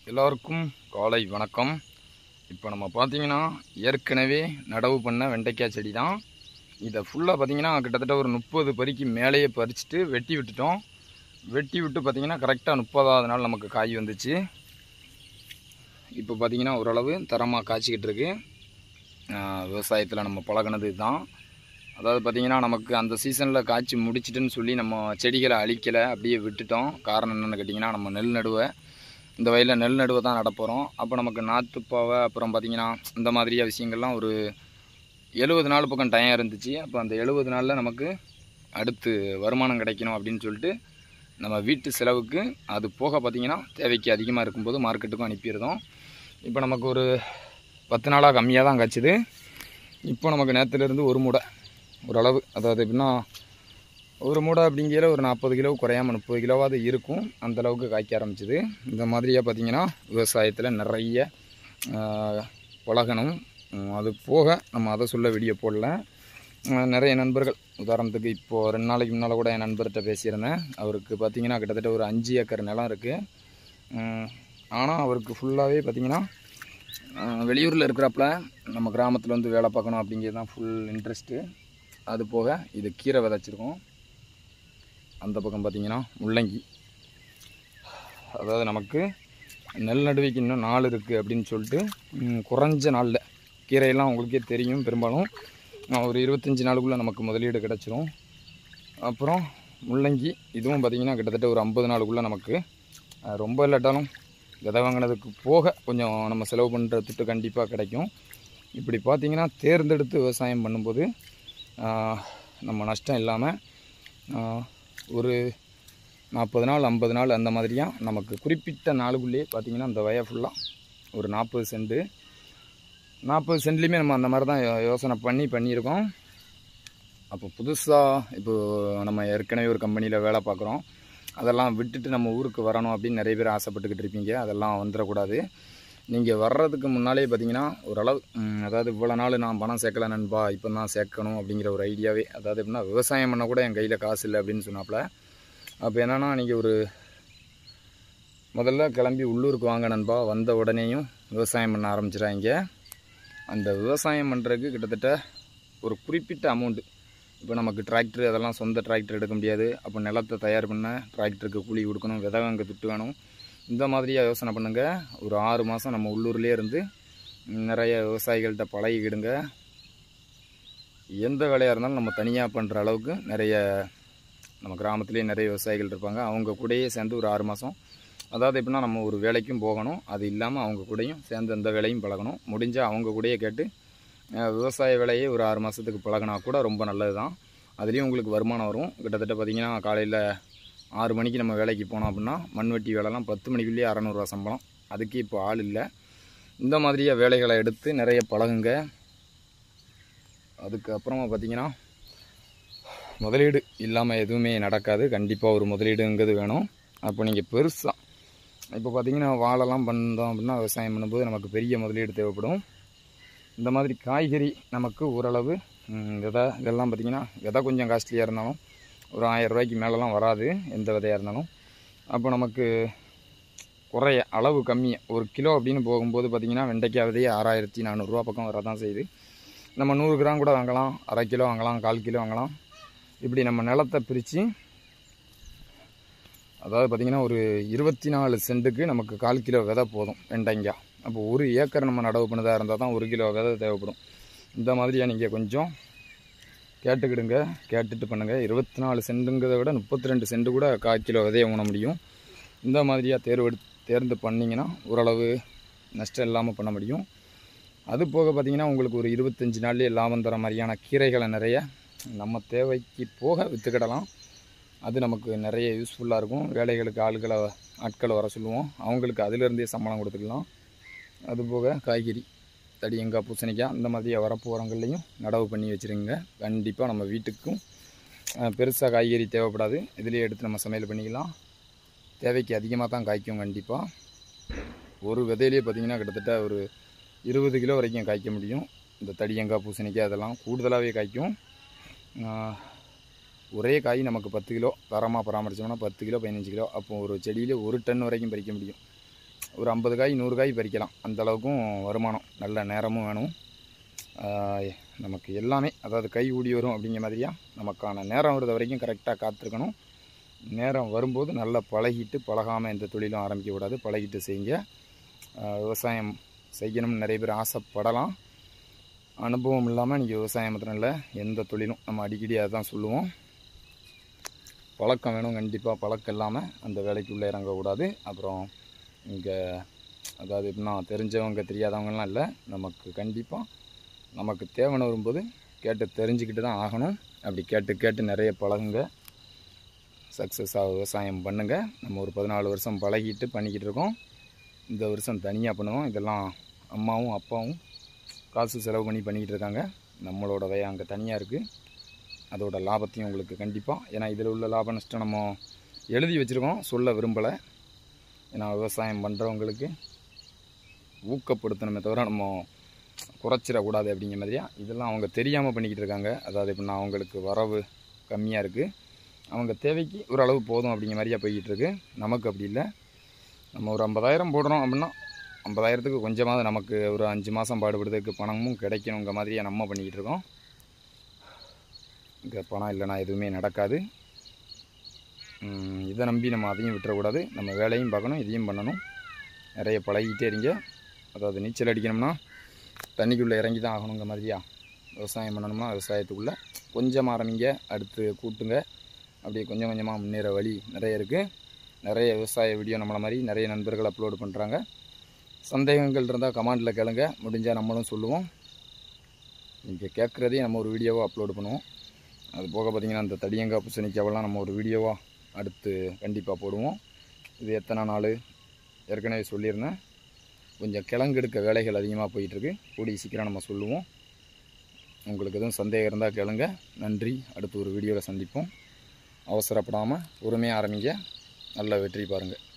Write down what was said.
எல்லோருக்கும் காலை வணக்கம். இப்போ நம்ம பார்த்தீங்கன்னா ஏற்கனவே நடவு பண்ண வெண்டைக்காய் செடி தான். இதை ஃபுல்லாக பார்த்தீங்கன்னா கிட்டத்தட்ட ஒரு 30 பறிக்கு மேலேயே பறிச்சுட்டு வெட்டி விட்டுட்டோம். வெட்டி விட்டு பார்த்தீங்கன்னா கரெக்டாக 30வது நாள் நமக்கு காய் வந்துச்சு. இப்போ பார்த்தீங்கன்னா ஓரளவு தரமாக காய்ச்சிக்கிட்டு இருக்கு. விவசாயத்தில் நம்ம பழகினது தான். அதாவது பார்த்திங்கன்னா நமக்கு அந்த சீசனில் காய்ச்சி முடிச்சிட்டுன்னு சொல்லி நம்ம செடிகளை அழிக்கலை, அப்படியே விட்டுட்டோம். காரணம் என்னென்னு கேட்டிங்கன்னா, நம்ம நெல் நடுவை இந்த வயலில் நெல் நடுவை தான் நடப்போகிறோம். அப்போ நமக்கு நாற்றுப்பாவை அப்புறம் பார்த்திங்கன்னா இந்த மாதிரியாக விஷயங்கள்லாம் ஒரு 70 நாள் பக்கம் டைம் இருந்துச்சு. அப்போ அந்த 70 நாளில் நமக்கு அடுத்து வருமானம் கிடைக்கணும் அப்படின்னு சொல்லிட்டு நம்ம வீட்டு செலவுக்கு அது போக பார்த்திங்கன்னா தேவைக்கு அதிகமாக இருக்கும்போது மார்க்கெட்டுக்கும் அனுப்பிடுறோம். இப்போ நமக்கு ஒரு 10 நாளாக கம்மியாக தான் காய்ச்சிது. இப்போ நமக்கு நேரத்துலேருந்து ஒரு மூடை ஓரளவு, அதாவது எப்படின்னா ஒரு மூடை அப்படிங்கிற ஒரு 40 கிலோ குறையாமல் 30 கிலோவாவது இருக்கும், அந்தளவுக்கு காய்க்க ஆரம்பிச்சிது. இந்த மாதிரியாக பார்த்திங்கன்னா விவசாயத்தில் நிறைய பழகணும். அது போக நம்ம அதை சொல்ல வீடியோ போடல. நிறைய நண்பர்கள், உதாரணத்துக்கு இப்போது 2 நாளைக்கு முன்னால் கூட என் நண்பர்கிட்ட பேசியிருந்தேன். அவருக்கு பார்த்திங்கன்னா கிட்டத்தட்ட ஒரு 5 ஏக்கர் நிலம் இருக்குது. ஆனால் அவருக்கு ஃபுல்லாகவே பார்த்திங்கன்னா வெளியூரில் இருக்கிறப்பல நம்ம கிராமத்தில் வந்து வேலை பார்க்கணும் அப்படிங்கிறது தான் ஃபுல் இன்ட்ரெஸ்ட்டு. அது போக இது கீரை விதைச்சிருக்கோம். அந்த பக்கம் பார்த்திங்கன்னா முள்ளங்கி. அதாவது நமக்கு நெல் நடுவைக்கு இன்னும் நாள் இருக்குது அப்படின்னு சொல்லிட்டு குறைஞ்ச நாளில் கீரையெல்லாம் உங்களுக்கே தெரியும், பெரும்பாலும் ஒரு 25 நாளுக்குள்ளே நமக்கு முதலீடு கிடச்சிரும். அப்புறம் முள்ளங்கி இதுவும் பார்த்திங்கன்னா கிட்டத்தட்ட ஒரு 50 நாளுக்குள்ளே நமக்கு ரொம்ப இல்லாட்டாலும் விதை வாங்கினதுக்கு போக கொஞ்சம் நம்ம செலவு பண்ணுற துட்டு கண்டிப்பாக கிடைக்கும். இப்படி பார்த்திங்கன்னா தேர்ந்தெடுத்து விவசாயம் பண்ணும்போது நம்ம நஷ்டம் இல்லாமல் ஒரு 40 நாள் 50 நாள் அந்த மாதிரியாக நமக்கு குறிப்பிட்ட நாளுக்குள்ளேயே பார்த்திங்கன்னா அந்த வய ஃபுல்லாக ஒரு 40 சென்ட்லேயுமே நம்ம அந்த மாதிரி தான் யோசனை பண்ணியிருக்கோம். அப்போ புதுசாக இப்போது நம்ம ஏற்கனவே ஒரு கம்பெனியில் வேலை பார்க்குறோம், அதெல்லாம் விட்டுட்டு நம்ம ஊருக்கு வரணும் அப்படின்னு நிறைய பேர் ஆசைப்பட்டுக்கிட்டு இருப்பீங்க. அதெல்லாம் வந்துடக்கூடாது. நீங்கள் வர்றதுக்கு முன்னாலே பார்த்தீங்கன்னா ஓரளவு, அதாவது இவ்வளோ நாள் நான் பணம் சேர்க்கலை நண்பா, இப்போ தான் சேர்க்கணும் அப்படிங்கிற ஒரு ஐடியாவே, அதாவது எப்படின்னா விவசாயம் பண்ண கூட என் கையில் காசு இல்லை அப்படின்னு சொன்னாப்புல. அப்போ என்னென்னா நீங்கள் ஒரு முதல்ல கிளம்பி உள்ளூருக்கு வாங்க நண்பா, வந்த உடனேயும் விவசாயம் பண்ண ஆரம்பிச்சிடாங்க. அந்த விவசாயம் பண்ணுறதுக்கு கிட்டத்தட்ட ஒரு குறிப்பிட்ட அமௌண்ட்டு, இப்போ நமக்கு டிராக்டர் அதெல்லாம் சொந்த டிராக்டர் எடுக்க முடியாது. அப்போ நிலத்தை தயார் பண்ண டிராக்டருக்கு கூலி கொடுக்கணும், விதை வாங்க துட்டு வேணும். இந்த மாதிரியாக யோசனை பண்ணுங்கள். ஒரு 6 மாதம் நம்ம உள்ளூர்லேயே இருந்து நிறைய விவசாயிகள்கிட்ட பழகிக்கிடுங்க. எந்த வேலையாக இருந்தாலும் நம்ம தனியாக பண்ணுற அளவுக்கு நிறைய நம்ம கிராமத்துலேயே நிறைய விவசாயிகள் இருப்பாங்க. அவங்க கூடயே சேர்ந்து ஒரு 6 மாதம், அதாவது எப்படின்னா நம்ம ஒரு வேலைக்கும் போகணும், அது இல்லாமல் அவங்க கூடயும் சேர்ந்து அந்த வேலையும் பழகணும். முடிஞ்சால் அவங்க கூடயே கேட்டு விவசாய வேலையே ஒரு 6 மாதத்துக்கு பழகினா கூட ரொம்ப நல்லது தான். அதுலேயும் உங்களுக்கு வருமானம் வரும். கிட்டத்தட்ட பார்த்திங்கன்னா காலையில் 6 மணிக்கு நம்ம வேலைக்கு போனோம் அப்படின்னா மண்வெட்டி வேலைலாம் 10 மணிக்குள்ளேயே 600 ரூபா சம்பளம். அதுக்கு இப்போ ஆள் இல்லை. இந்த மாதிரியாக வேலைகளை எடுத்து நிறைய பழகுங்க. அதுக்கப்புறமா பார்த்திங்கன்னா முதலீடு இல்லாமல் எதுவுமே நடக்காது. கண்டிப்பாக ஒரு முதலீடுங்கிறது வேணும். அப்போ நீங்கள் பெருசாக இப்போ பார்த்திங்கன்னா வாழைலாம் பண்ணோம் அப்படின்னா விவசாயம் பண்ணும்போது நமக்கு பெரிய முதலீடு தேவைப்படும். இந்த மாதிரி காய்கறி நமக்கு ஓரளவு இதெல்லாம் பார்த்திங்கன்னா விதை கொஞ்சம் காஸ்ட்லியாக இருந்தாலும் ஒரு 1000 ரூபாய்க்கு மேலெலாம் வராது எந்த விதையாக இருந்தாலும். அப்போ நமக்கு குறைய அளவு கம்மியாக 1 கிலோ அப்படின்னு போகும்போது பார்த்திங்கன்னா வெண்டைக்காய் விதையே 6400 ரூபா பக்கம் வரதான் செய்யுது. நம்ம 100 கிராம் கூட வாங்கலாம், அரை கிலோ வாங்கலாம், 1/4 கிலோ வாங்கலாம். இப்படி நம்ம நிலத்தை பிரித்து, அதாவது பார்த்திங்கன்னா ஒரு 24 சென்ட்டுக்கு நமக்கு 1/4 கிலோ விதை போதும் வெண்டைக்காய். அப்போ 1 ஏக்கர் நம்ம நடவு பண்ணதாக இருந்தால் தான் 1 கிலோ விதை தேவைப்படும். இந்த மாதிரியாக நீங்கள் கொஞ்சம் கேட்டுக்கிடுங்க, கேட்டுட்டு பண்ணுங்கள். 24 சென்ட்டுங்கிறத விட 32 சென்ட்டு கூட 1/4 கிலோ விதையை ஊன முடியும். இந்த மாதிரியாக தேர்ந்து பண்ணிங்கன்னா ஓரளவு நஷ்டம் இல்லாமல் பண்ண முடியும். அது போக பார்த்திங்கன்னா உங்களுக்கு ஒரு 25 நாள்லேயே லாபம் தர மாதிரியான கீரைகளை நிறைய நம்ம தேவைக்கு போக விற்றுக்கிடலாம். அது நமக்கு நிறைய யூஸ்ஃபுல்லாக இருக்கும். வேலைகளுக்கு ஆட்களை வர சொல்லுவோம், அவங்களுக்கு அதிலிருந்தே சம்பளம் கொடுத்துக்கலாம். அதுபோக காய்கறி, தடியங்காய், பூசணிக்காய் இந்த மாதிரி வரப்பு உரங்கள்லையும் நடவு பண்ணி வச்சுருங்க. கண்டிப்பாக நம்ம வீட்டுக்கும் பெருசாக காய்கறி தேவைப்படாது. இதிலே எடுத்து நம்ம சமையல் பண்ணிக்கலாம். தேவைக்கு அதிகமாக தான் காய்க்கும். கண்டிப்பாக ஒரு விதையிலே பார்த்திங்கன்னா கிட்டத்தட்ட ஒரு 20 கிலோ வரைக்கும் காய்க்க முடியும். இந்த தடியங்காய், பூசணிக்காய் அதெல்லாம் கூடுதலாகவே காய்க்கும். ஒரே காய் நமக்கு 10 கிலோ தரமாக பராமரித்தோம்னா 10 கிலோ 15 கிலோ, அப்போ ஒரு செடியில் 1 டன் வரைக்கும் பறிக்க முடியும். ஒரு 50 காய் 100 காய் பறிக்கலாம். அந்தளவுக்கும் வருமானம். நல்ல நேரமும் வேணும். நமக்கு எல்லாமே அதாவது கை ஊடி வரும் அப்படிங்கிற மாதிரியா நமக்கான நேரம் வருது வரைக்கும் கரெக்டாக காத்திருக்கணும். நேரம் வரும்போது நல்லா பழகிட்டு, பழகாமல் எந்த தொழிலும் ஆரம்பிக்க கூடாது. பழகிட்டு செய்யுங்க. விவசாயம் செய்யணும்னு நிறைய பேர் ஆசைப்படலாம். அனுபவம் இல்லாமல் நீங்கள் விவசாயம் மாத்திரம் இல்லை, எந்த தொழிலும் நம்ம அடிக்கடி அதை தான் சொல்லுவோம். பழக்கம் வேணும். கண்டிப்பாக பழக்கம் இல்லாமல் அந்த வேலைக்குள்ளே இறங்கக்கூடாது. அப்புறம் இங்கே அதாவது எப்படின்னா தெரிஞ்சவங்க தெரியாதவங்கலாம் இல்லை, நமக்கு கண்டிப்பாக நமக்கு தேவைன்னு வரும்போது கேட்டு தெரிஞ்சுக்கிட்டு தான் ஆகணும். அப்படி கேட்டு கேட்டு நிறைய பழகுங்க, சக்ஸஸாக விவசாயம் பண்ணுங்கள். நம்ம ஒரு 14 வருஷம் பழகிட்டு பண்ணிக்கிட்டு இருக்கோம். இந்த வருஷம் தனியாக பண்ணுவோம். இதெல்லாம் அம்மாவும் அப்பாவும் காசு செலவு பண்ணி பண்ணிக்கிட்டு இருக்காங்க. நம்மளோட வய அங்கே தனியாக இருக்குது. அதோட லாபத்தையும் உங்களுக்கு கண்டிப்பாக, ஏன்னா இதில் உள்ள லாப நஷ்டம் நம்ம எழுதி வச்சுருக்கோம், சொல்ல விரும்பலை. ஏன்னா விவசாயம் பண்ணுறவங்களுக்கு ஊக்கப்படுத்தணுமே தவிர நம்ம குறைச்சிடக்கூடாது அப்படிங்கிற மாதிரியா இதெல்லாம் அவங்க தெரியாமல் பண்ணிக்கிட்டு இருக்காங்க. அதாவது எப்படின்னா அவங்களுக்கு வரவு கம்மியாக இருக்குது, அவங்க தேவைக்கு ஒரு அளவு போதும் அப்படிங்கிற மாதிரியா போய்கிட்டு இருக்கு. நமக்கு அப்படி இல்லை. நம்ம ஒரு 50,000 போடுறோம் அப்படின்னா 50,000த்துக்கு கொஞ்சமாவது நமக்கு ஒரு 5 மாதம் பாடுபடுறதுக்கு பணமும் கிடைக்கணுங்கிற மாதிரியாக நம்ம பண்ணிக்கிட்டு இருக்கோம். இங்கே பணம் இல்லைனா எதுவுமே நடக்காது. இதை நம்பி நம்ம அதையும் விட்டுறக்கூடாது. நம்ம வேலையும் பார்க்கணும், இதையும் பண்ணணும். நிறைய பழகிட்டே இருங்க. அதாவது நீச்சல் அடிக்கணும்னா தண்ணிக்குள்ளே இறங்கி தான் ஆகணுங்கிற மாதிரியா விவசாயம் பண்ணணும்னா விவசாயத்துக்குள்ளே கொஞ்சம் ஆரம்பிங்க, அடுத்து கூட்டுங்க. அப்படியே கொஞ்சம் கொஞ்சமாக முன்னேற வழி நிறைய இருக்குது. நிறைய விவசாய வீடியோ நம்மளை மாதிரி நிறைய நண்பர்கள் அப்லோடு பண்ணுறாங்க. சந்தேகங்கள் இருந்தால் கமெண்டில் கேளுங்க, முடிஞ்சால் நம்மளும் சொல்லுவோம். நீங்கள் கேட்குறதையும் நம்ம ஒரு வீடியோவாக அப்லோடு பண்ணுவோம். அது போக பார்த்திங்கன்னா இந்த தடியங்காய் பூசணிக்காவெல்லாம் நம்ம ஒரு வீடியோவாக அடுத்து கண்டிப்பாக போடுவோம். இது எத்தனை நாள் ஏற்கனவே சொல்லியிருந்தேன். கொஞ்சம் கிழங்கு எடுக்க வேலைகள் அதிகமாக போயிட்டுருக்கு. கூடிய சீக்கிரம் நம்ம சொல்லுவோம். உங்களுக்கு எதுவும் சந்தேகம் இருந்தால் கேளுங்க. நன்றி. அடுத்து ஒரு வீடியோவில் சந்திப்போம். அவசரப்படாமல் பொறுமையாக ஆரம்பிங்க. நல்ல வெற்றி பாருங்கள்.